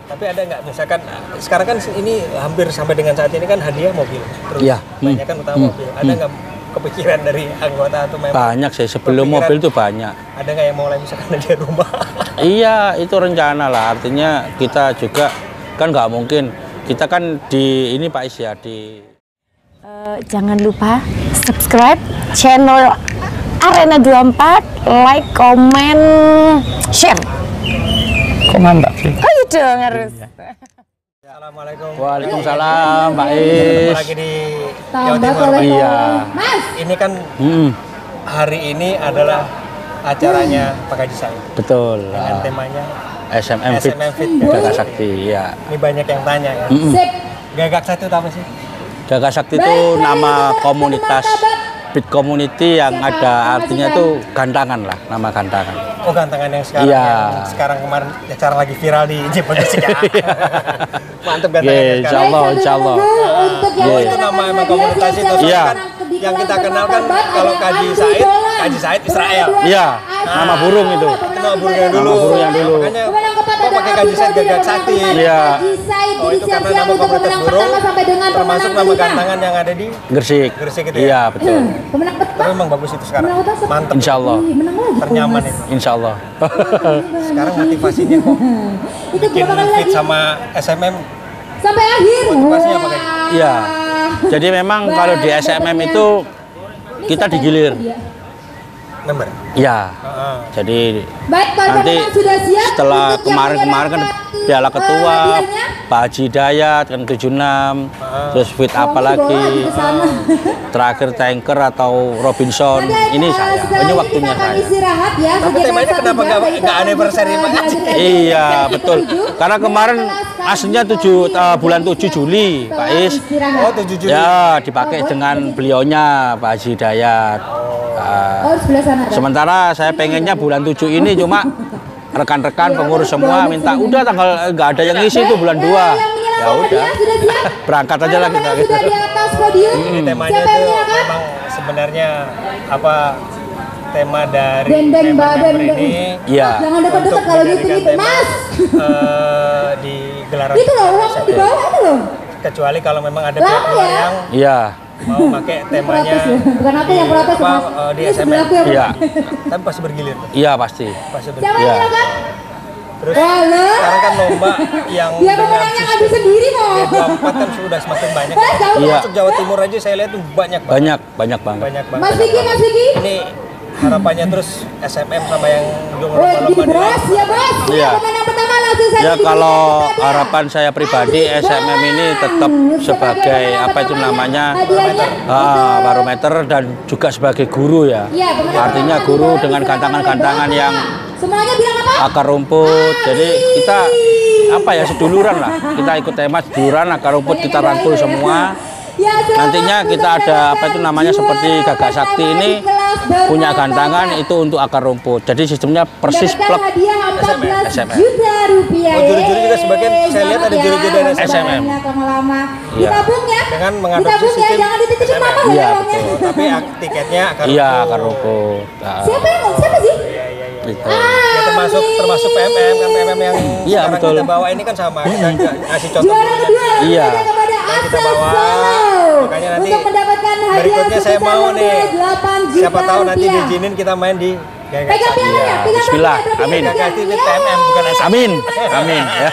Tapi ada nggak misalkan sekarang kan ini hampir sampai dengan saat ini kan hadiah mobil terus Iya. banyak kan utama mobil. Ada nggak kepikiran dari anggota atau memang Banyak sih, sebelum mobil itu banyak. Ada nggak yang mau mulai misalkan hadiah rumah? Iya, itu rencana lah. Artinya kita juga kan nggak mungkin. Kita kan di ini Pak Is ya di. Jangan lupa subscribe channel Arena 24, like, komen, share. Kok mantap sih? Ayo dong harus. Assalamualaikum. Waalaikumsalam, Pak Is. Ketemu lagi di Jawa Timur. Iya. Ini kan hari ini adalah acaranya Pak Haji Said. Betul. Dengan temanya SMM Fit, kan? Gagak Sakti, ya. Ini banyak yang tanya ya. Gagak Sakti itu apa sih? Gagak Sakti itu nama komunitas Fit Community yang ada artinya itu gantangan lah, nama gantangan. Oh, gantangan yang sekarang Iya. yang sekarang kemarin acara lagi viral di Jepang ya. Mantap gantangan Iya, insya Allah, insya Allah. Oh, itu nama emang komunitas itu. Soalnya Iya. kan yang kita kenal kan kalau Kaji Said Israel. Iya, nama burung itu. Itu nama burung yang dulu. Nama burung yang dulu. Makanya kok pakai Kaji Said Gagak Sakti. Iya. Oh, itu karena nama komunitas burung termasuk nama gantangan yang ada di Gresik. Gresik itu ya? Iya, betul. Tapi memang bagus itu sekarang. Mantap. Insya Allah. Ternyaman itu. Insya Allah. Sekarang motivasinya kok bikin fit sama SMM Sampai akhir. motivasinya apa kayak? Iya. Jadi memang kalau di SMM itu kita digilir. Member. Iya. Heeh. Jadi Baik, para nanti pemenang sudah siap. setelah Untuk yang kemarin-kemarin kan menyerahkan, Piala Ketua, hadiahnya. Pak Haji Dayat kan 76, terus fit apa lagi, terakhir Tanker atau Robinson, ini saya, ini waktunya saya. Istirahat ya. Tapi temanya kenapa nggak anniversary Pak Haji? Iya betul, karena kemarin aslinya bulan 7 Juli Pak Is, Oh, 7 Juli. ya dipakai dengan beliaunya Pak Haji Dayat. Oh, di sebelah sana ada. Sementara saya pengennya bulan 7 ini cuma rekan-rekan pengurus semua minta udah tanggal nggak ada yang ngisi itu bulan 2. Ya udah. Berangkat aja lah kita gitu. Sudah di atas podium. Ini temanya Siapa yang itu menyerahkan? memang sebenarnya apa tema dari Den member Den. ini Iya. Jangan dekat-dekat untuk kalau menjadikan gitu-gitu, tema Mas. di gelaran Itu loh, uang di SMM. bawah itu loh. Kecuali kalau memang ada Lama pihak luar ya? yang Iya. mau pakai temanya Protes ya. Bukan aku yang protes, apa, Mas. di Ini SMM. sebelahku yang Iya. Tapi pasti bergilir. Iya pasti. Pasti Siapa bergilir. yang Iya. menyerahkan? Terus Walah. sekarang kan lomba yang Dia dengan pemenangnya ngadu sistem sendiri kok. D24 kan sudah semakin banyak. Iya. Masuk Jawa Timur aja saya lihat tuh banyak banget. Banyak banget. Banyak banget. Mas Vicky. Ini harapannya terus SMM sama yang Oh, lomba-lomba di bos, ya bos. Iya. Pemenang pertama langsung saja Ya diberikan kalau estafet. harapan saya pribadi SMM ini tetap sebagai apa itu namanya barometer dan juga sebagai guru ya. Iya, pemenang Artinya pertama guru dibawa dengan diserahkan gantangan-gantangan oleh yang Bapak. Semuanya bilang apa? akar rumput. Jadi kita apa ya seduluran lah. Kita ikut tema seduluran akar rumput kita rangkul semua. Ya, selamat Nantinya kita ada apa itu namanya juara seperti Gagak Sakti pertama ini di kelas Bapak punya Bapak. gantangan itu untuk akar rumput. Jadi sistemnya persis Mendapatkan plek. hadiah 14 SMM. juta rupiah. Oh, juri-juri juga sebagian saya lihat ada Selamat juri-juri dari ya, SMM. lama-lama. Iya. Ditabung ya. dengan mengadopsi Ditabung ya, sistem jangan dititipin SMM. mama loh Iya, ya uangnya. betul. Tapi tiketnya akan Iya akar rumput. Nah, Siapa sih? gitu. Ya, termasuk PMM kan PMM yang Iya, sekarang betul. kita bawa ini kan sama kita ngasih contoh Juara dulu. kedua Iya. langsung saja kepada Yang kita Asal bawa. Solo. Makanya nanti untuk mendapatkan hadiah berikutnya saya sebesar mau nih 8 juta siapa tahu nanti rupiah. diizinin kita main di Gagak Pegang Sakti. pialanya, Iya, pegang bismillah. pialanya, Amin. berarti Gagak Sakti itu PMM bukan SMM. Amin. Amin. Ya.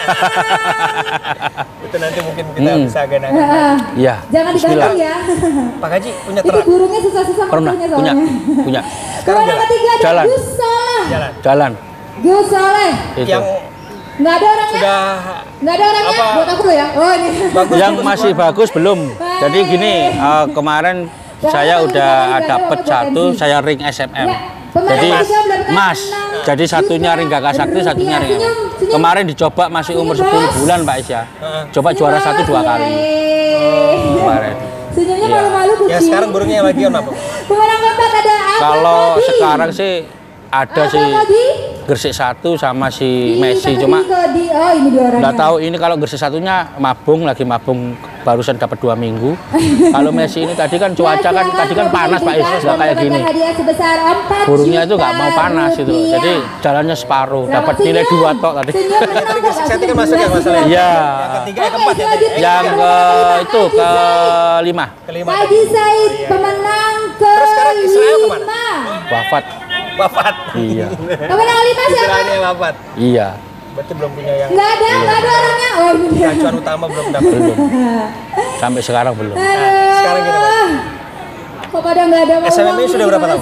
Itu nanti mungkin kita bisa gandakan. Iya. Jangan Bismillah. digantung ya. Pak Haji punya Itu terap burungnya susah-susah Pernah ngaturnya punya soalnya. punya Sekarang Juara jalan. ketiga ada Jalan. Gus Soleh. jalan jalan Gus Soleh. itu. yang Nggak ada orangnya. sudah Nggak ada orangnya. Apa? Buat aku dulu ya. Oh ini. bagus Yang masih bagus belum. Jadi gini kemarin saya udah dapet satu saya ring SMM. Jadi Mas, jadi satunya ring Gagak Sakti, satunya ring. Kemarin dicoba masih umur 10 bulan Pak Isya. Coba juara 1 2 kali. Kemarin. Senyumnya Iya. malu-malu kucing. ya sekarang burungnya yang lagi apa? Pemenang keempat ada Ahmad Kalau Robi. sekarang sih ada sih Ahmad Robi. Gresik 1 sama si Ih, Messi, tapi cuma oh ini 2 orangnya. nggak tahu ini kalau Gresik 1-nya lagi mabung barusan dapat 2 minggu. Kalau Messi ini tadi kan cuaca kan tadi kan panas Pak Is, nggak kayak gini. Burungnya itu nggak mau panas itu, jadi jalannya separuh, dapat nilai 2 tok tadi. Tadi Gresik 1 kan masuk ya masalah. Iya. Yang ketiga, yang keempat ya. tadi? Yang ke kelima Kelima. Haji Said pemenang Terus sekarang Israel kemana? ke-5. wafat. Wafat. Iya. Pemenang 5 siapa? Israelnya wafat. Iya. Berarti belum punya yang Nggak ada orangnya. Oh ini dia. acuan utama belum dapat. Belum. Sampai sekarang belum. Sekarang gini Pak. Kok pada nggak ada mau SMM ini sudah berapa tahun?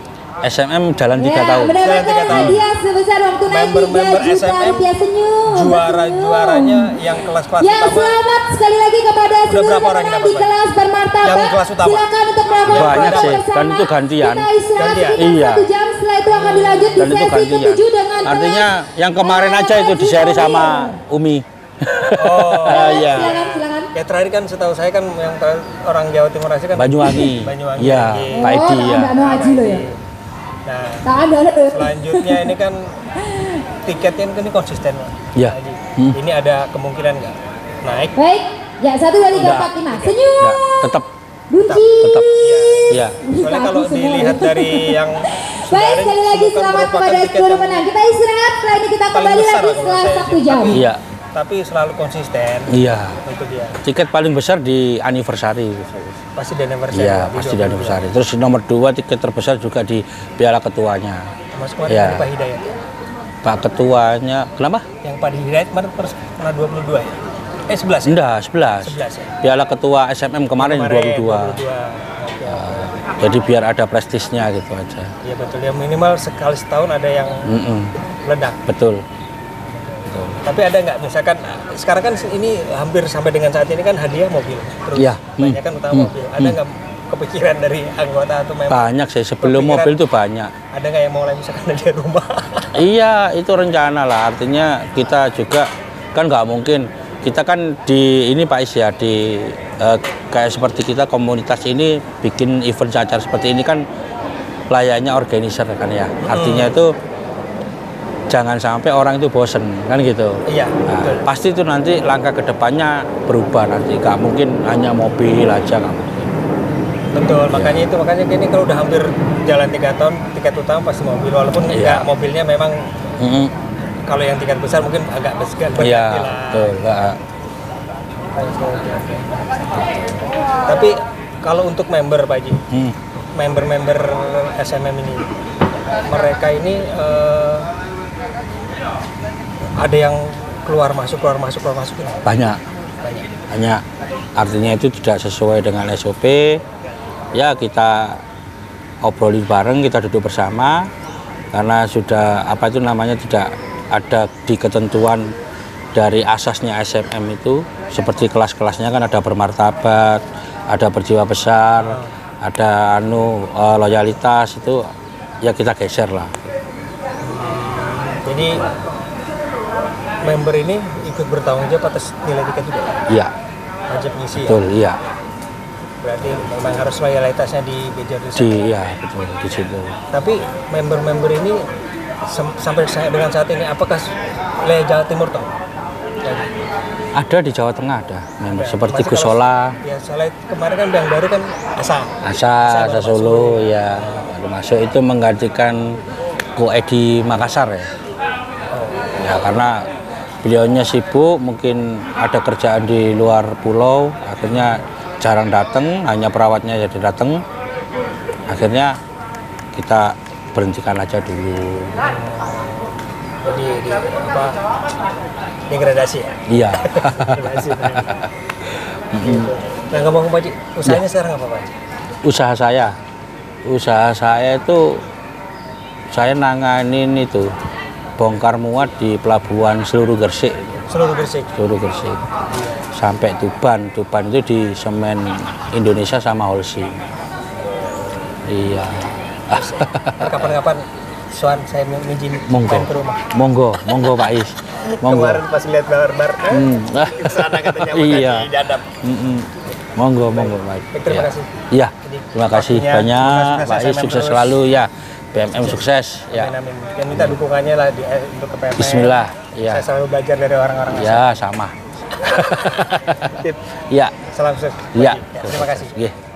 SMM jalan 3 Ya, tahun. mendapatkan 3 tahun. hadiah sebesar uang tunai Member-member 3 juta SMM rupiah senyum. Juaranya yang kelas-kelas Ya, utama. selamat sekali lagi kepada seluruh berapa orang yang pemenang di dapat, Pak? kelas bermartabat. Yang kelas utama? Silakan untuk melakukan Banyak foto sih, bersama. kan itu gantian. Kita istirahat Gantian. sekitar Iya. 1 jam, setelah itu akan dilanjut di Dan itu sesi gantian. ke-7 dengan Artinya kelas yang kemarin aja itu di-share sama Umi. Oh. Iya. Silakan. Ya terakhir kan setahu saya kan yang orang Jawa Timur asli kan Banyuwangi. Banyuwangi. Iya, Iya. Pak Edi ya. Anda haji lo ya. Nah, Tak ada lo. selanjutnya ini kan tiketnya ini konsisten Pak. Iya. Haji. Hmm. Ini ada kemungkinan nggak naik? Baik. Ya, 1 2 3 4 5. Senyum. Enggak, tetap Bunci. tetap. Iya. Soalnya kalau dilihat dari yang Baik, sekali lagi bukan selamat merupakan kepada tiket seluruh yang pemenang. Kita istirahat, setelah ini kita paling kembali besar lagi kalau setelah saya 1 jam. Iya. tapi selalu konsisten. Iya. Itu dia. Tiket paling besar di anniversary. Pasti di anniversary. Iya, Pak, pasti di 22. anniversary. Terus nomor 2 tiket terbesar juga di Piala Ketuanya. Mas kemarin Iya. ada Pak Hidayat. Pak Ketuanya, kenapa? Yang Pak Hidayat kemarin pernah 22 ya? 11 ya? Enggak, 11. 11 ya? Piala Ketua SMM kemarin 22. Oke. Jadi biar ada prestisnya gitu aja. Iya betul, ya minimal sekali setahun ada yang Mm-mm. meledak. Betul. Tapi ada nggak misalkan sekarang kan ini hampir sampai dengan saat ini kan hadiah mobil terus Iya. banyak kan utama mobil. Ada nggak kepikiran dari anggota atau memang Banyak sih, sebelum kepikiran, mobil tuh banyak. ada nggak yang mulai misalkan hadiah rumah? Iya, itu rencana lah. Artinya kita juga kan nggak mungkin. Kita kan di ini Pak Is ya, di kayak seperti kita komunitas ini bikin event cacar seperti ini kan layaknya organizer kan ya. Artinya itu jangan sampai orang itu bosen kan gitu. Iya, Nah, betul. pasti itu nanti langkah kedepannya berubah nanti. Nggak mungkin hanya mobil aja nggak mungkin. Betul, makanya itu makanya ini kalau udah hampir jalan 3 tahun tiket utama pasti mobil walaupun Iya. enggak mobilnya memang Mm-mm. kalau yang tiket besar mungkin agak Iya, berganti lah. betul. Nggak. Tapi kalau untuk member Pak Haji, Hmm. member-member SMM ini mereka ini ada yang keluar masuk ini Banyak. banyak. Banyak. Artinya itu tidak sesuai dengan SOP. Ya kita obrolin bareng, kita duduk bersama karena sudah apa itu namanya tidak ada di ketentuan dari asasnya SMM itu seperti kelas-kelasnya kan ada bermartabat, ada berjiwa besar, ada loyalitas itu ya kita geser lah. Jadi member ini ikut bertanggung jawab atas nilai tiket juga. Iya, Wajib ngisi ya. betul, iya. Berarti memang harus loyalitasnya dibejar di sana. Iya, betul di situ. Tapi member-member ini sampai dengan saat ini apakah wilayah Jawa Timur toh? Ada di Jawa Tengah ada, memang Ya, seperti masih Gus kalau- Sola, Ya soalnya kemarin kan yang baru kan Asa. Asa baru Solo ya baru masuk itu menggantikan Ko Edi Makassar ya. Ya karena beliaunya sibuk, mungkin ada kerjaan di luar pulau, akhirnya jarang datang, hanya perawatnya jadi datang. Akhirnya kita berhentikan aja dulu. Jadi degradasi ya. Iya. Degradasi. Gitu. Nah ngomong Pak Haji, usahanya sekarang apa Pak Haji? Usaha saya itu saya nanganin itu bongkar muat di pelabuhan seluruh Gresik. Seluruh Gresik. Seluruh Gresik sampai Tuban itu di Semen Indonesia sama Holcim. Iya. Kapan-kapan Suan saya minjem Monggo, main ke rumah. monggo Pak Is, monggo. Kemarin pas lihat bar-bar ke sana katanya Iya. dadap. Monggo Pak Is. Terima Ya. kasih. Iya, terima kasih waktunya, banyak sukses Pak Is, SMM sukses terus. selalu ya. BMM sukses ya. Amin, amin. Dan minta dukungannya lah untuk ke PMM. Bismillah. Ya. Saya selalu belajar dari orang-orang. Ya, sama. Tip. Ya. Salam sukses. Ya. Terima kasih. Iya.